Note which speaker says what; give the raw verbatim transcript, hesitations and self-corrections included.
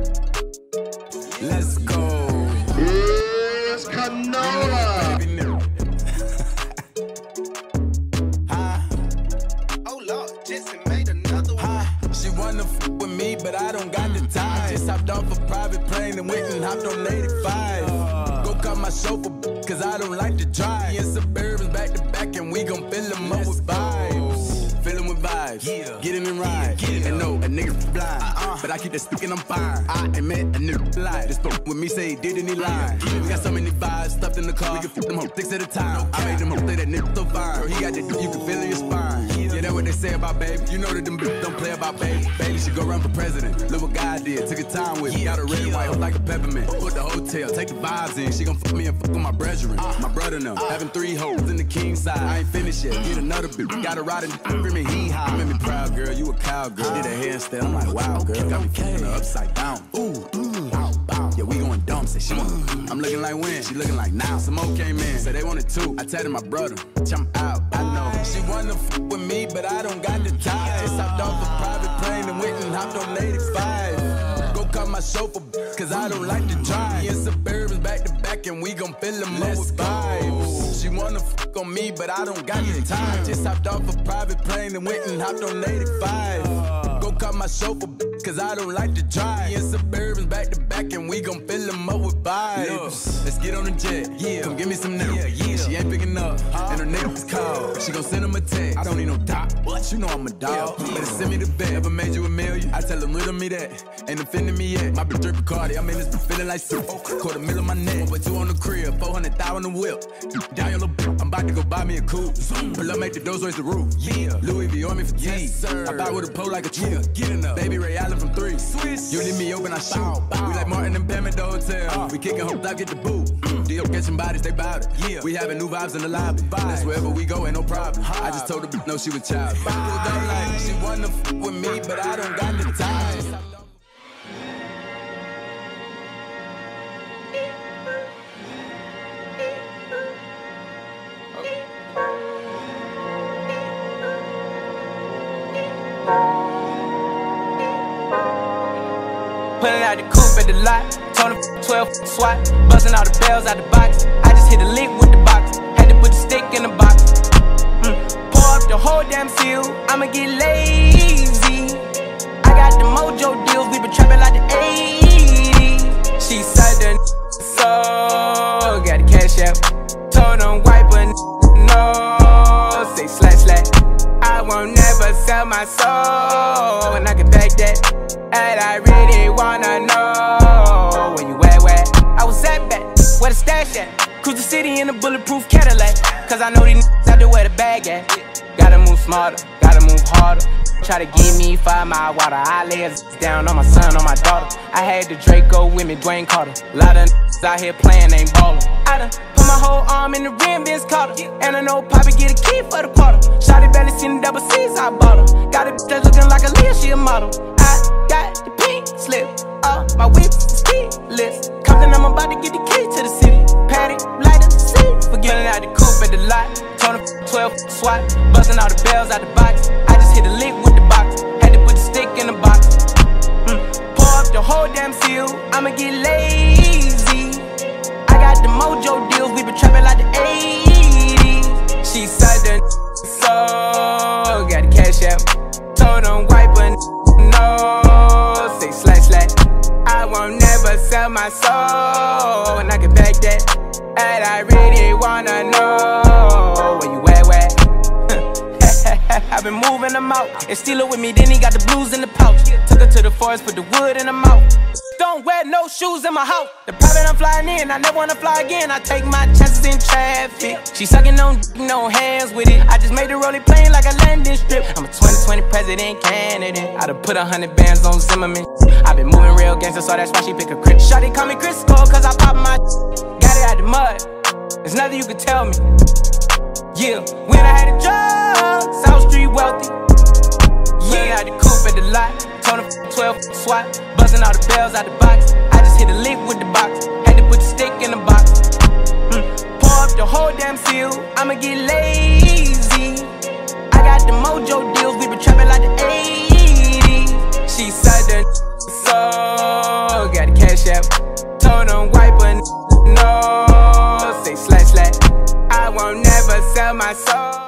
Speaker 1: Let's go.
Speaker 2: It's Canola.
Speaker 1: Oh Lord, Jesse made another one. She wanna f with me, but I don't got the time. Just hopped off a private plane and went and hopped on eighty-five. Go cut my chauffeur, cause I don't like to drive. In Suburbans back to back, and we gon' fill them up with vibes. Fill them with vibes, yeah. Get in and ride. Yeah. And no, a nigga blind, uh-uh. But I keep that stick and I'm fine. I ain't met a nigga lie. This fuck with me, say he did and he lied. Yeah. We got so many vibes stuffed in the car. We can flip them hoes six at a time. I made them hoes say that nigga so fine. Girl, he got that you can feel in your spine. Yeah, yeah, that's what they say about baby. You know that them bitches don't play about baby. Baby should go run for president. Look what God did. Took a time with me. Got a red and white like a peppermint. Put the hotel, take the vibes in. She gon' fuck me and fuck with my brethren. Uh, my brother now. Uh, Having three hoes in the king side. I ain't finished yet. Get another bitch. Gotta ride in the screaming hee haw. You made me proud, girl. You a cowgirl. Did a handstand. I'm like, wow, girl. Got me kicking her upside down. Ooh, mm, bow, bow. Yeah, we going dumb. Say she want. I'm looking like when. She looking like now. Some more came in. Say they wanted two. I tell my brother. I'm out. I know. She wanna f with me, but I don't got the time. Just hopped off a private plane and went and hopped on eighty-five. Go cut my chauffeur, cause I don't like to drive. In Suburbans back to back, and we gon' fill them up with vibes. She wanna f on me, but I don't got the time. Just hopped off a private plane and went and hopped on eighty-five. Go cut my chauffeur, cause I don't like to drive. In Suburbans back to back, and we gon' fill them up with vibes. Look, let's get on the jet, yeah. Come give me some nigga, yeah, yeah. She ain't picking up, and her nigga's called. She gon' send him a text. I don't need no dot, what? You know I'm a dog. Yeah. Better send me the bet. Ever made you a million? I tell them riddle me that. Ain't offending me yet. My bitch drippin' Cardi, I'm in this bitch feeling like soup. Quarter mil on my neck, but two on the crib, four hundred thousand on the whip. Down your little bitch, I'm about to go buy me a coupe. Pull up, make the doors raise the roof. Yeah, Louis V on me for tea. Yes, sir. I buy with a pole like a tree. Yeah, get enough. Baby Ray Allen from three. Swiss. You leave me open, I shoot. Bow, bow. We like Martin and Pam at the hotel. Uh, we kickin' hope I get the boot. Mm. D O catching bodies, they bout it. Yeah, we having new vibes in the lobby. Vibes. That's wherever we go, ain't no problem. Hi. I just told her bitch no, she was child. Like, she wanna f with me, but I don't got the time.
Speaker 3: Pulling out the coupe at the lot, told him twelve swat, busting all the bells out the box. I just hit a lick with the box, had to put the stick in the box. Mm. Pour up the whole damn seal, I'ma get lazy. I got the mojo deals, we been trapping like the eighties. She said the so got the cash out, told him wipe a no, say slash slash. I won't never sell my soul, and I can back that. And I really wanna know where you at, where I was at back, where the stash at. Cruise the city in a bulletproof Cadillac, cause I know these n***s out there where the bag at. Gotta move smarter, gotta move harder. Try to give me five mile water, I lay a down on my son, on my daughter. I had the Draco with me, Dwayne Carter. Lot of n***s out here playing, ain't ballin'. I done put my whole arm in the rim, Vince Carter. And I know Poppy get a key for the quarter. Shawty barely seen the double C's, I bought her. Got a bitch that's looking like a Leah, she a model. I got the pink slip, uh, my whip is keyless. Compton, I'm about to get the key to the city. Patty, light up the seat. Forgetting out the coupe at the lot, told him twelve swat, busting all the bells out the box. I just hit a lick with the box, had to put the stick in the box. Mm. Pour up the whole damn seal, I'ma get lazy. I got the mojo deals, we been trapping like the eighties. She said the so got the cash out, told him wipe a no, say slash slash. I won't never sell my soul, and I can back that. And I really wanna know where you at, where I've been moving them out, and steal it with me, then he got the blues in the pouch. Took her to the forest, put the wood in her mouth. Don't wear no shoes in my house. The private I'm flying in, I never wanna fly again. I take my chances in traffic. She sucking on no hands with it. I just made the rolling plane like a landing strip. I'm a twenty twenty president candidate. I done put a hundred bands on Zimmerman. I been moving real gangster, so that's why she pick a crib. Shawty call me Crisco, cause I pop my got it out the mud. There's nothing you can tell me. Yeah, when I had a job, South Street wealthy. Yeah, I had the coupe at the lot, told him twelve swat, buzzing all the bells out the box. I just hit a lick with the box, had to put the stick in the box. Mm. Pour up the whole damn seal, I'ma get lazy. I got the mojo deals, we been trapping like the eighties. She said the so the cash app. Told him wipe a no. Say slash slash. I won't never sell my soul.